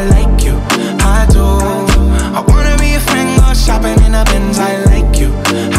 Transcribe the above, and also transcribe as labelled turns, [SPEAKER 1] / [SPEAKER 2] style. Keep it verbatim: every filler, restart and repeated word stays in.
[SPEAKER 1] I like you, I do. I wanna be a friend, go shopping in a Benz, I like you,